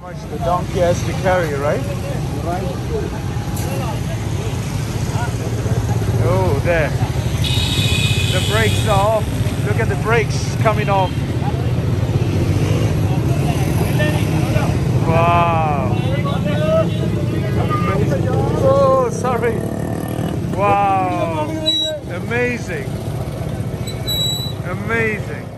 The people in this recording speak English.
How much the donkey has to carry, right? Oh, there. The brakes are off. Look at the brakes coming off. Wow. Amazing. Oh, sorry. Wow. Amazing. Amazing.